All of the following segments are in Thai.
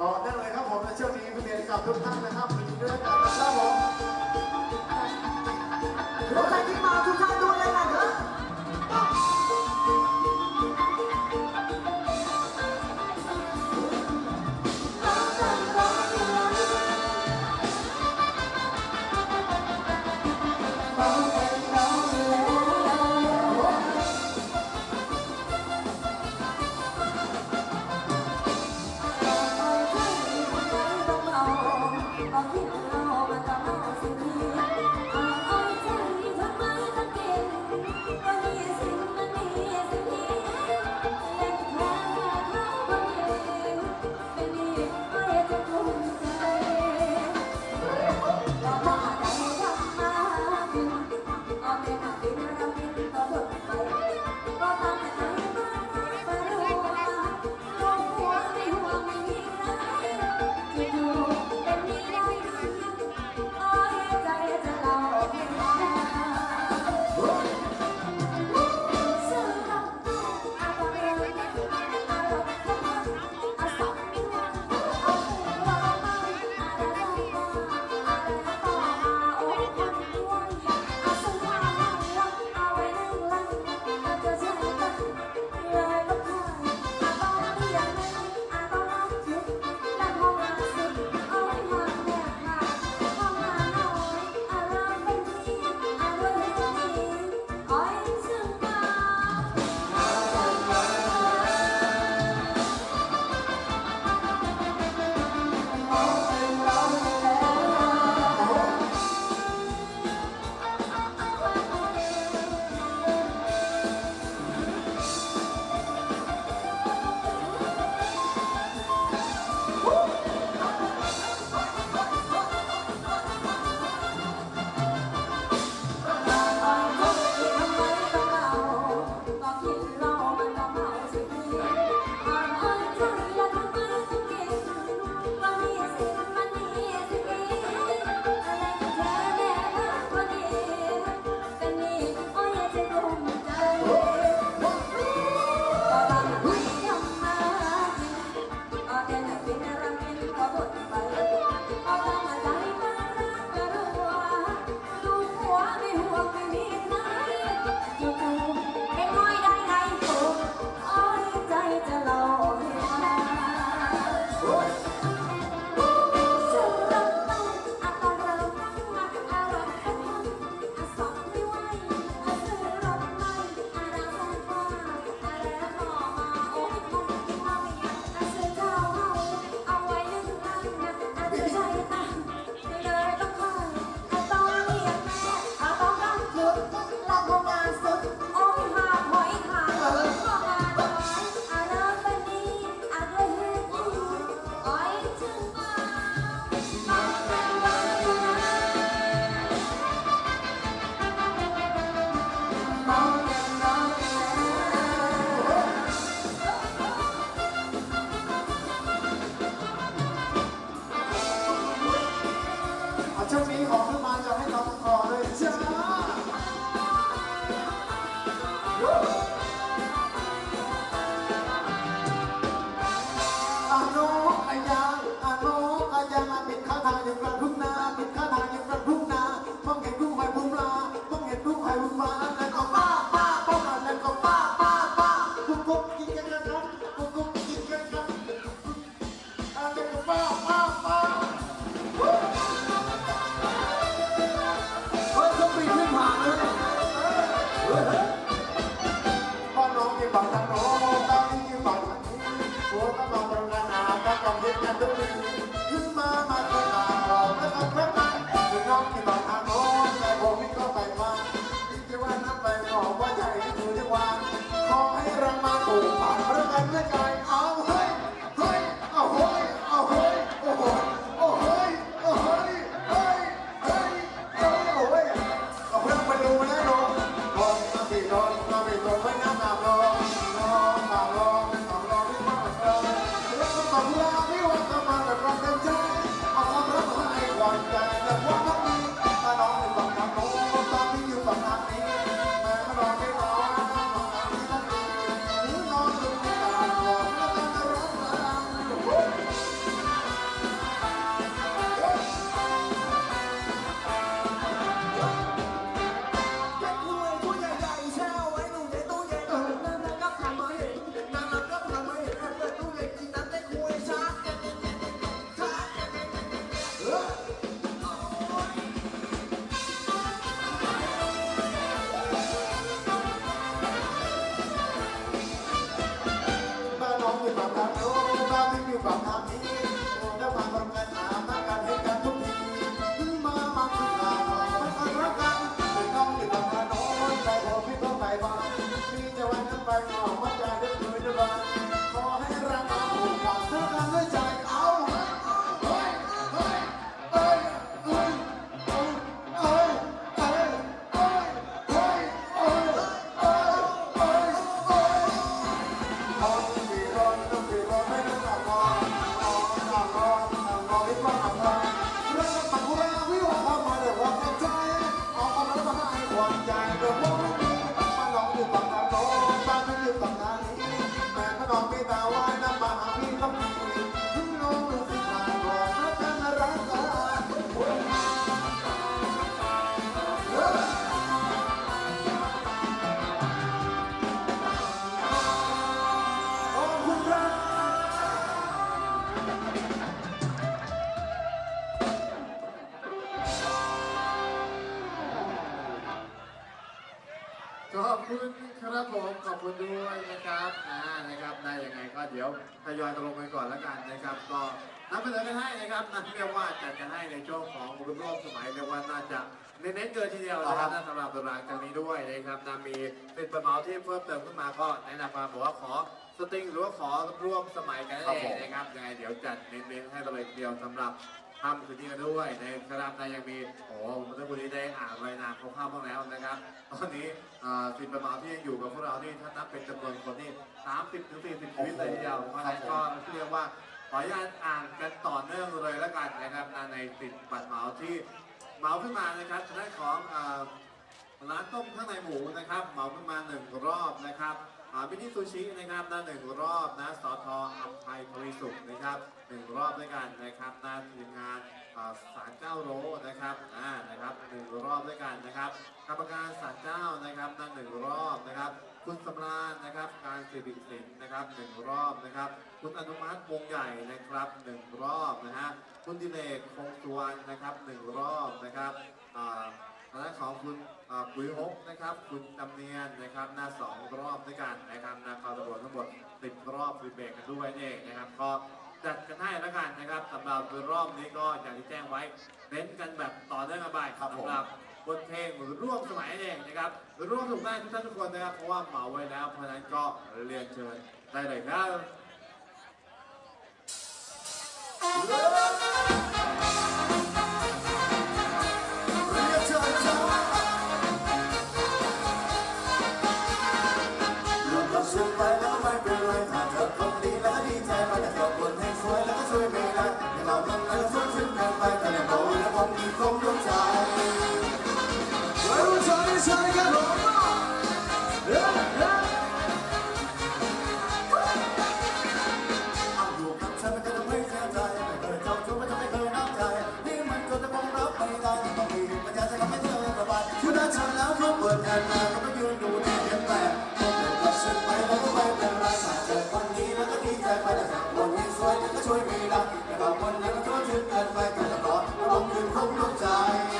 ต่อได้เลยครับผมในช่วงนี้เรียนกับทุกท่านนะครับยินดีด้วยกันนะครับผมรถไฟที่มาทุกท่านด้วยเลยนะเถอะช่วงนี้ขอขึ้นมาจะให้เราต่อเลยจ้าอาโนอายาอาโนอายาปิดข้าทางอยู่กลางทุ่งนาปิดข้าทางอยู่กลางทุ่งนามองเห็นกุ้งหอยปูปลามองเห็นกุ้งหอยปูปลาแล้วก็ป้าป้าป้าแล้วก็ป้าป้าป้ากุ๊กกุ๊กกินกันนะครับกุ๊กกุ๊กกินกันครับแล้วก็ป้าป้าป้าพ่อน้องที่บังทางโน้นตอนนี้ที่บังทางนี้หัวก็มองตรงนั้นก็กำเย็นกันทุกทียิ้มมาที่ตาออกแล้วก็เพิ่มมันคือน้องที่บังทางโน้นแต่ผมนี่ก็ไปมาที่ว่านับไปหอมว่าใจอยู่ที่วางขอให้รังมาถูกผ่านเรื่องกันด้วยใจเอาเฮ้ยเฮ้ยเอาเฮ้ยเอาเฮ้ยโอ้โหโอ้เฮ้ยโอ้เฮ้ยเฮ้ยเฮ้ยเฮ้ยโอ้ยเอาเพื่อนไปดูนะน้องโดนมาบีโดนมาบีโดนไม่น้ำหนักโดนน้องมาลองไม่ต้องรอไม่ต้องรอแล้วก็ต้องรอไม่ว่าจะมาแบบขอบคุณครับผมขอบคุณด้วยนะครับนะครับได้ยังไงก็เดี๋ยวทยอยตกลงกันก่อนแล้วกันนะครับก็นับไปเลยกันให้นะครับนับเรียกว่าจัดกันให้ในช่วงของรุ่นรอบสมัยเรียกว่าน่าจะเน้นเกินทีเดียวนะครับสำหรับตารางจากนี้ด้วยนะครับมีเป็นประมาณที่เพิ่มเติมขึ้นมาก็แนะนำมาบอกว่าขอสตริงหรือว่าขอร่วมสมัยกันเองนะครับยังไงเดี๋ยวจัดเน้นให้เราเลยทีเดียวสำหรับทำคืนนี้กันด้วยในคณะนายยังมีเมื่อวันนี้ได้อ่านรายนามคร่าวๆบ้างแล้วนะครับตอนนี้สิทธิ์ประมาณที่ยังอยู่กับพวกเรานี่ถ้านับเป็นจำนวนคนนี่30 ถึง 40 ชีวิตเลยทีเดียวเพราะฉะนั้นก็เรียกว่าขออนุญาตอ่านกันต่อเนื่องเลยแล้วกันนะครับในสิทธิ์บัตรเหมาที่เหมาขึ้นมานะครับทางด้านของร้านต้มข้างในหมูนะครับเหมาขึ้นมา1 รอบนะครับมินิซูชินะครับ1 รอบนะสท.อัมภัยทวีสุขนะครับ1 รอบด้วยกันนะครับทีมงานศาลเจ้าโรนะครับนะครับ1 รอบด้วยกันนะครับกรรมการศาลเจ้านะครับ1 รอบนะครับคุณสำราญนะครับการสิริสินนะครับ1 รอบนะครับคุณอนุมัติวงใหญ่นะครับ1 รอบนะฮะคุณดิเลกคงสุวรรณนะครับ1 รอบนะครับทางด้านของคุณปุ๋ยฮกนะครับคุณจำเนียนนะครับ2 รอบด้วยกันนะครับข่าวตำรวจทั้งหมด10 รอบฟีดแบ็กกันด้วยเองนะครับก็จัดกันให้แล้วกันนะครับสำหรับรอบนี้ก็อย่างที่แจ้งไว้เน้นกันแบบต่อเนื่องกันไปสำหรับบทเพลงร่วมสมัยเองนะครับร่วมถูกได้ทุกท่านทุกคนนะครับเพราะว่าเหมาไว้แล้วเพราะนั้นก็เรียนเชิญได้เลยครับฉันไปแล้วไม่เป็นไรถ้าเธอคนดีแล้วดีใจไปแต่เธอคนให้สวยแล้วก็ช่วยไม่ได้ในเรามันแล้วช่วยถึงเกินไปแต่ในโลกแล้วผมมีคงดวงใจรู้ใจใช่กันหรอเอาอยู่กับฉันมันก็จะไม่เสียใจไม่เคยเจ้าชู้มันจะไม่เคยน้ำใจนี่มันก็จะคงรับไม่ได้ต้องมีปัญญาจะทำให้เธอสบายคุณได้เธอแล้วเขาเปิดแทนมาก็ไม่ยืนดูดีเห็นแต่ฉันไปแล้วก็ไม่เป็นไรถ้าเจอคนนี้แล้วก็ดีใจไปแต่คนยิ่งสวยก็ช่วยไม่ได้แต่บางคนนั้นก็ช่วยถึงเกินไปก็จะรอลงคืนคงดวงใจ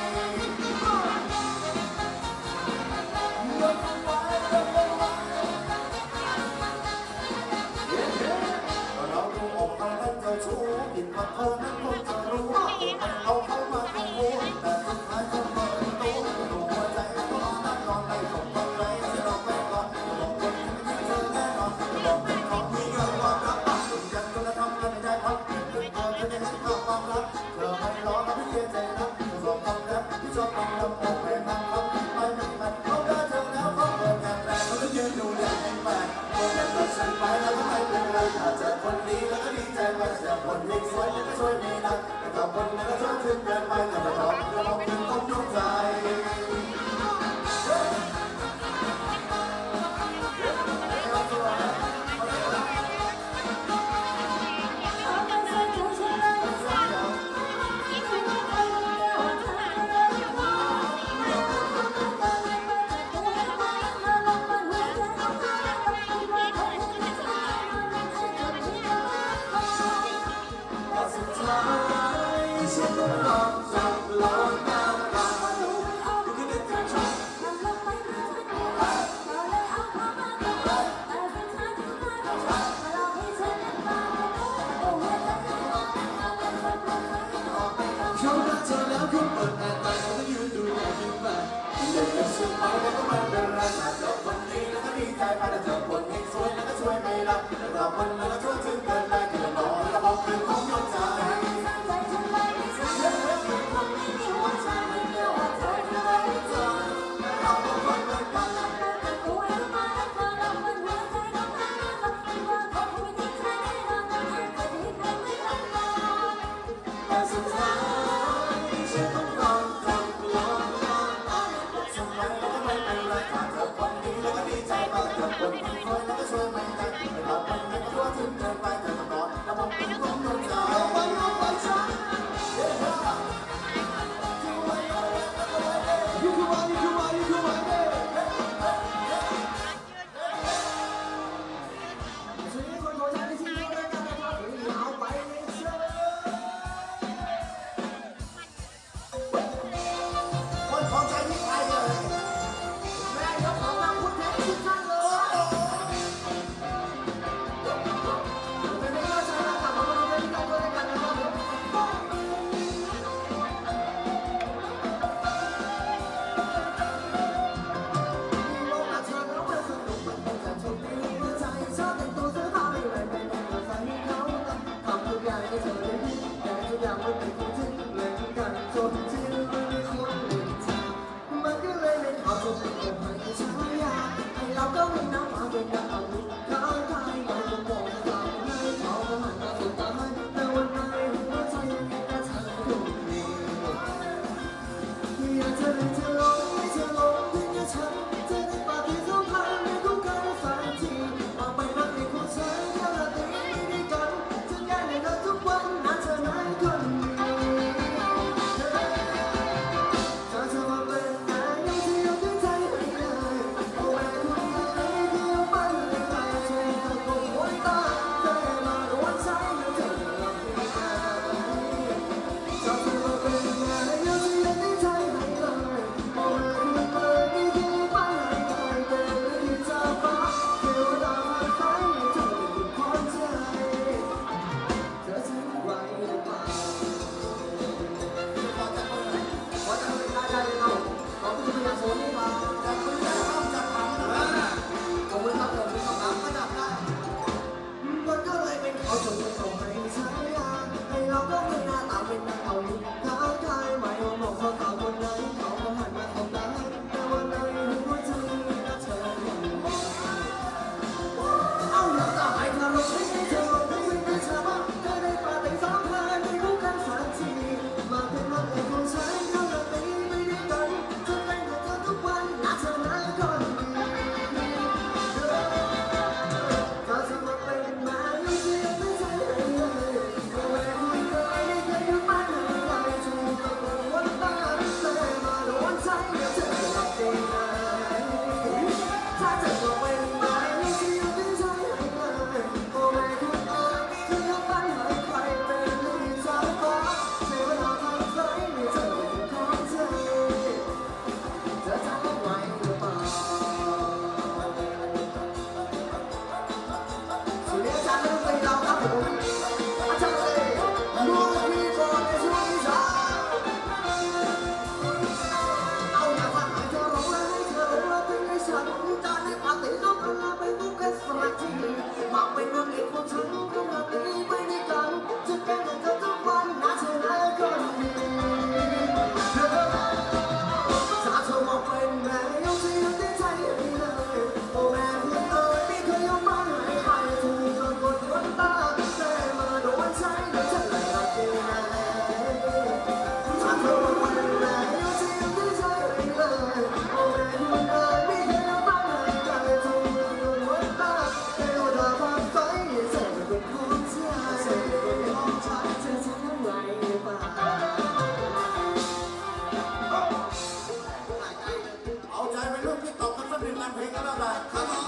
เราดูออกมาแล้วเจ้าชู้ผิดกับเธอนั้นคงจะรู้เอาเข้ามาทำโง่แต่สุดท้ายก็เปิดประตูดูหัวใจก็นั่งนอนในสมบัติไรจะรอไปก่อนบอกคนที่ไม่เจอแน่นอนบอกเป็นของที่เกินความรักยังจะทำกันไม่ได้พักเธอจะได้ให้ความรักเธอไม่รอแล้วไม่เสียใจนะชอบความรักที่ชอบความรักโอ้แม่นั่งฟังไม่มันเขาได้เธอแล้วเขาเปิดงานแต่เขายืนดูแลแม่คนนั้นก็ฉันไปแล้วก็ไม่เป็นไรถ้าเจอคนดีแล้วก็ดีใจไปแต่คนยิ่งสวยก็ช่วยไม่ได้แต่กับคนนั้นก็ช่วยถึงเกินไปแต่เราเราถึงต้องดวงใจเราคนนั้นก็ช่วยถึงเกินไปที่เรารอเราบอกคืนของดวงใจคนมันเป็นคนที่เล่นกันจนที่ไม่มีคนเล่นจริงมันก็เลยไม่ขอจบเป็นคนให้ฉันอยากให้เราก็ไม่น้ำมาเป็นดาวข้างกายเราก็มองตาให้เขาหันมาสบตาให้แต่วันไหนหัวใจยังมีแต่เธอคนเดียวอยากจะเล่นจะลงไม่จะลงถึงจะฉันจะได้ปฏิสัมพันธ์ในคู่กันสักทีมาไปรักในคนฉันแค่ละตีไม่ได้กันจะแก้ในเธอทุกวันนะเธอไหนคนดีจะจะมาเป็นแม่ยังที่ยกถึงใจให้เลยโอ้แม่คุณเคยที่ยกไปให้ใครเธอตะโกนโวยตาเธอมาโดนใจแล้วเธอจะรับไม่ได้จะจะมาเป็นแม่ยังที่ยกถึงใจให้เลยโอ้แม่คุณเคยที่ยกไปให้ใครเป็นที่จะฟ้าเทวดามาใส่ให้เธอเป็นคนใจเธอจะไหวหรือเปล่าขอจะเป็นได้เลยเราขอคุณพยาโซนี่มาจะเป็นได้ต้องจัดทำนะขอบคุณครับผมขอบคุณครับได้มันก็เลยเป็นเขาจนไม่ส่งให้ใช้ยาให้เราก็ไม่น่าตามเป็นนักเอาอยู่ท้าทายไม่ยอมบอกเขาตามคนไหนเขาก็หันมาตบตาแต่วันไหนหัวใจมีแต่เธอคนเดียวเอาอยากจะให้เธอลงไม่ให้เธอลงไม่ให้เธอบ้างเธอได้ปาแต่สองพันไม่รู้กันสักทีมาเป็นรักเอกของฉันเขาละตีไม่ได้กันจะเป็นกับเธอทุกวันนะเธอไหนคนดีก็จะมาเป็นแม่ยังที่ยังไม่ใช่ให้เลยก็แม่คุณเคยได้เคยอยู่บ้านให้ใครเธอตะโกนว่าตาแต่มาโดนใจแล้วเธอจะรับได้ไงถ้าเธอบอกเป็นแม่ยังที่ยังไม่ใช่ให้เลยก็แม่คุณเคยเคยอยู่บ้านให้ใครเป็นที่จะฟ้าเทวดาทางใจให้เธอเป็นของเธอจะทำไหวหรือเปล่าสุริยะจันทร์เรื่องเพลงเราครับผมอาจารย์เลยดูพี่ก่อนในช่วงที่สามเอาอย่าฟังให้เธอร้องและให้เธอร้องแล้วถึงให้ฉันจะได้ปฏิสัมพันธ์เป็นคู่กันสักทีมาเป็นนางเอกของฉันก็มาตีไม่ได้กันจะแก้ให้เธอทุกวันนะเธอไหนคนดีถ้าเธอบอกเป็นแม่ยังที่ยังได้ใจให้เลยโอ้แม่คุณเอ๋ยไม่เคยยอมบ้านให้ใครเธอจนกดวันตาแต่มาโดนใจแล้วจะไหลรักได้ไงถ้าเธอบอกเป็นแม่ยังที่ยังได้ใจให้เลยโอ้แม่คุณเอ๋ยไม่เคยยอมบ้านให้ใครเธอจนกดวันตาเทวดาพาไปเธอเป็นของใจเธอจะทำไหวหรือเปล่าเอาใจไปรุ่นที่ตอบกันสักหนึ่งงานเพลงกันแล้วกันครับผม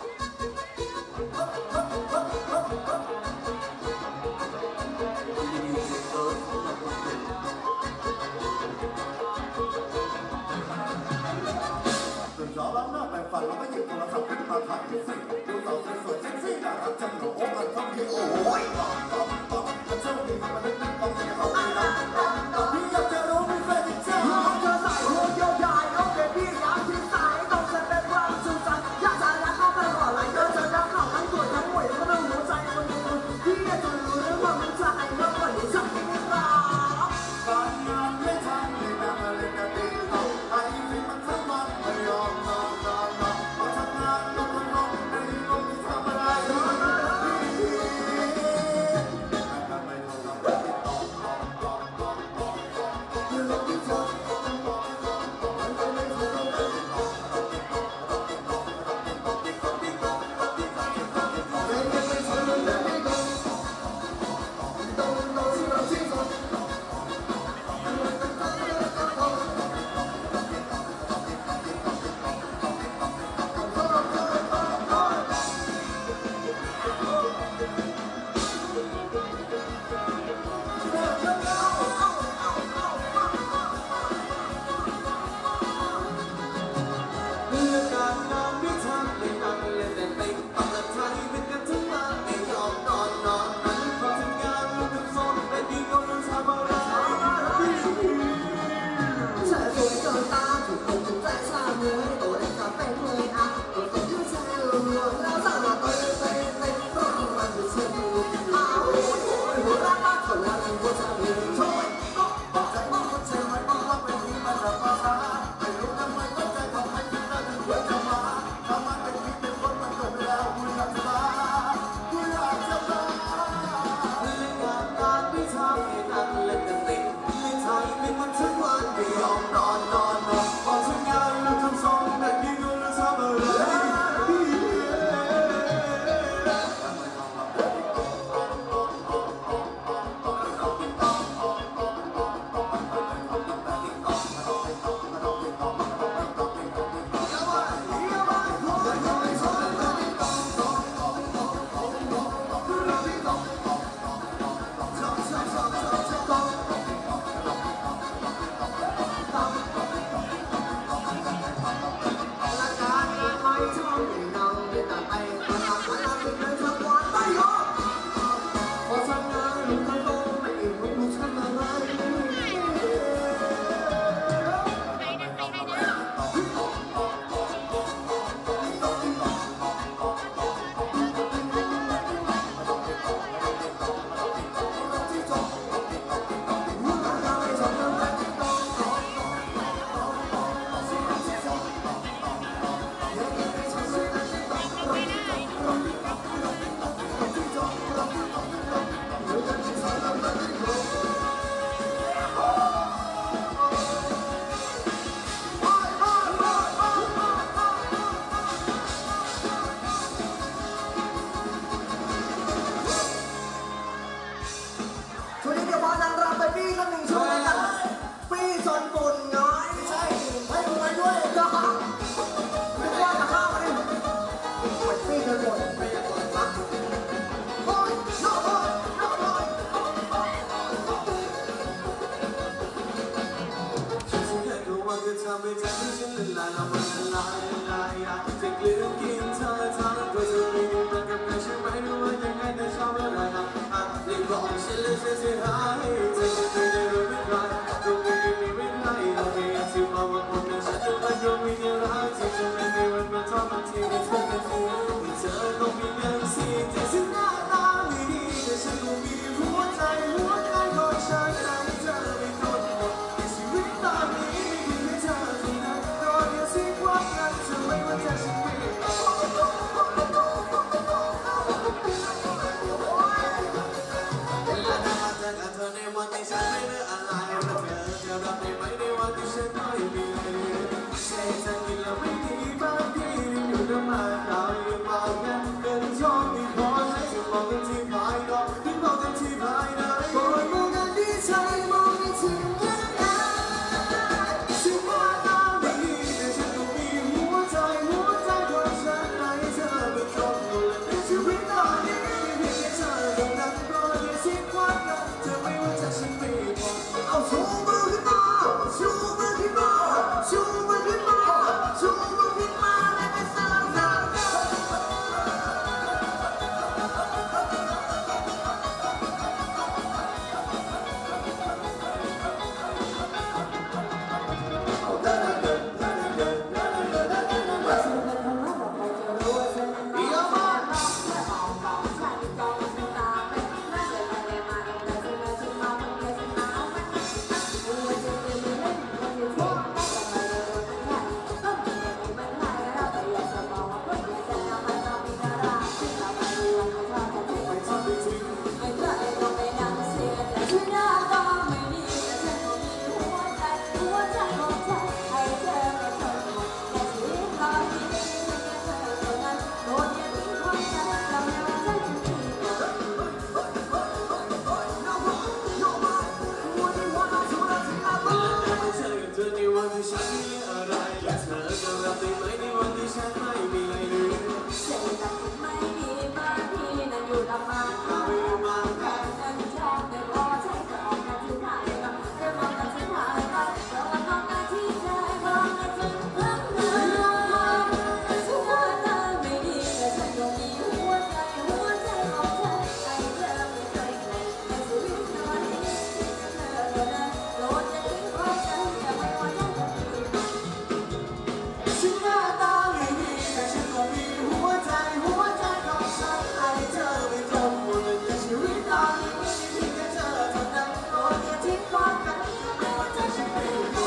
ตื่นเช้าล้างหน้าแปรงฟันแล้วก็หยิบโทรศัพท์ขึ้นมาถ่ายรูปสิดูสาวสวยๆเซ็กซี่น่ารักจังหนูโอ้มันทำดีโอ้ยต้องจะเชื่อดีมันเล่นต้องจะเข้าไปนะพี่อยากจะรู้มีแฟนอีกเจ้าเธอใส่หัวโยกย้ายโอเคพี่รักที่สายต้องแสดงความสุขสันต์อยากจะรักเขาไปก่อนไหลเธอจะรักเขาทั้งตัวทั้งหัวทั้งเราหัวใจคนดูพี่อยากจะรู้เรื่องว่ามันจะให้เราก่อนที่จะไม่รักการงานไม่ทำเลยนะมาเล่นกันตีเอาไอ้ที่มันทั้งวันไม่ยอมนอนมาทำงานนอนไม่ลงที่ทำอะไรพาะนางรำไปปี้ก็หนึ่งช่วงกันปี้จนฝุ่นน้อยใช่ให้มึงไปด้วยนะไม่ว่าจะเข้ามาดิไปปี้จนฝุ่นไปยังก่อนนะโอ้ยโอ้ยโอ้ยฉันจะแค่รู้ว่าเธอทำให้ใจที่ฉันละลายแล้วมันละลายอยากจะกลืนกินเธอทั้งตัวจะไม่ได้มันกับใครใช่ไหมรู้ว่ายังไงแต่ชอบอะไรนะเรียกบอกฉันเลยฉันจะหายเธอจะไม่ได้รู้ไม่ได้ตรงนี้ไม่ได้เราไม่อยากจะมาว่าคนเป็นฉันจะมาโยนวิญญาณรักที่จะไม่มีวันมาทอดบางทีไม่เธอไม่รู้เธอต้องมีเรื่องสิ่งที่ฉันหน้าตาไม่ดีแต่ฉันก็มีหัวใจของฉันให้เธอไม่ทนหมดในชีวิตตอนนี้มีแค่เธอเท่านั้นรอเดียวสิ้นความรักจะไม่ว่าจะฉันไม่เธอในวันที่ฉันไม่เหลืออะไรและเธอจะรับได้ไหมในวันที่ฉันไม่มีเสียใจกินแล้วไม่ดีบางทีอยู่ด้วยมาเราอยู่มองแค่เป็นช่องที่พอใช้จะมองกันที่ภายนอกที่มองกันที่ภายในโปรดมองกันที่ใจมองกันที่ยังไงฉันว่าตาไม่ดีแต่ฉันก็มีหัวใจของฉันให้เธอเป็นคนดูแลในชีวิตตอนนี้มีแค่เธอเท่านั้นรออย่าสิ้นความรักเธอไม่ว่าจะฉันไม่พอเอาชูมือขึ้นมาชูมือขึ้นมาชูมือขึ้นมาชูมือขึ้นมาและเป็นสาวสาวฉันมีอะไรและเธอจะรับได้ไหมในวันที่ฉันไม่มีอะไรเลยเสียงจากไม่ดีบางทีนั้นอยู่ลำบากเราอยู่บางแค่นั้นชอบแต่พอใช้จะออกกันที่ไหนบ้างจะมองกันที่ไหนบ้างจะมองกันที่ใจมองกันจนเพิ่มเติมฉันว่าเธอไม่ดีแต่ฉันก็มีหัวใจของเธอให้เธอไม่เคยเกลียดในชีวิตตอนนี้เธอเท่านั้นโปรดอย่าทิ้งความฉันจะไม่ว่าจะฉันหน้าตาไม่ดีแต่ฉันก็มีหัวใจของฉันให้เธอไม่จมหมดในชีวิตตอนนี้มีแค่เธอเท่านั้นโปรดอย่าทิ้งความกันไม่ว่าจะฉันไม่รู้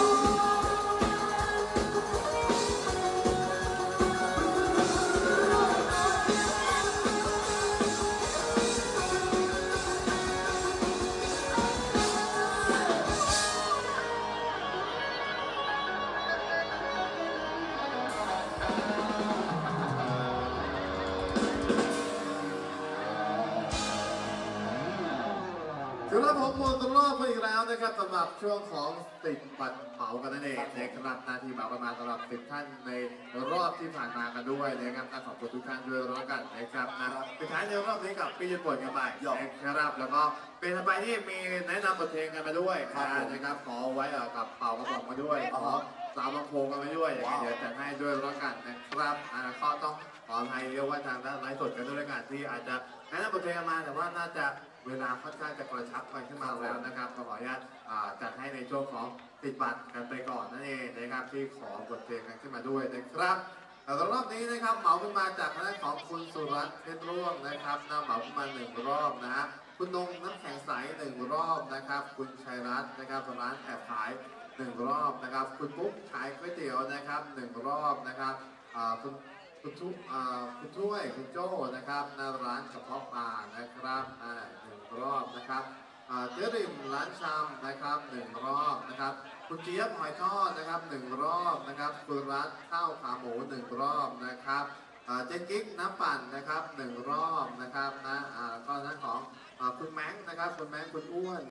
ถือว่าผมหมดรอบไปอีกแล้วนะครับสำหรับช่วงของติดบัตรเหมากันนั่นเองนะครับนาทีเหมากันมาสำหรับ10 ท่านในรอบที่ผ่านมากันด้วยนะครับขอบคุณทุกท่านด้วยแล้วกันนะครับนะสุดท้ายในรอบนี้กับพี่ญี่ปุ่นกันไปนะครับแล้วก็เป็นไปที่มีแนะนำบทเพลงกันมาด้วยนะครับขอไว้กับเป่ากระบอกมาด้วยขอสาวลำโพงกันมาด้วยเดี๋ยวจัดให้ด้วยแล้วกันนะครับก็ต้องขออภัยเรียกว่าทางด้านไลฟ์สดกันด้วยกันที่อาจจะแนะนำบทเพลงมาแต่ว่าน่าจะเวลาค่อนข้างจะกระชับไปขึ้นมาแล้วนะครับขออนุญาตจัดให้ในช่วงของติดบัตรกันไปก่อนนั่นเองนะครับที่ขอบทเพลงกันขึ้นมาด้วยนะครับแต่รอบนี้นะครับเหมาขึ้นมาจากทางด้านของคุณสุรัตน์เพชรร่วงนะครับนำเหมาขึ้นมา1 รอบนะฮะคุณนงน้ำแข็งใส1 รอบนะครับคุณชัยรัตน์นะครับร้านแอบขาย1 รอบนะครับคุณปุ๊กขายก๋วยเตี๋ยวนะครับ1 รอบนะครับคุณช่วยคุณโจ้นะครับหน้าร้านกระเพาะปลานะครับ1 รอบนะครับเจ๊ริมร้านชำนะครับ1 รอบนะครับคุณเจี๊ยบหอยทอดนะครับ1 รอบนะครับคุณรัตข้าวขาหมู1 รอบนะครับเจ๊กิ๊กน้ำปั่นนะครับ1 รอบนะครับนะก็นั้นของคุณแม็กนะครับคุณแม็กคุณอ้วน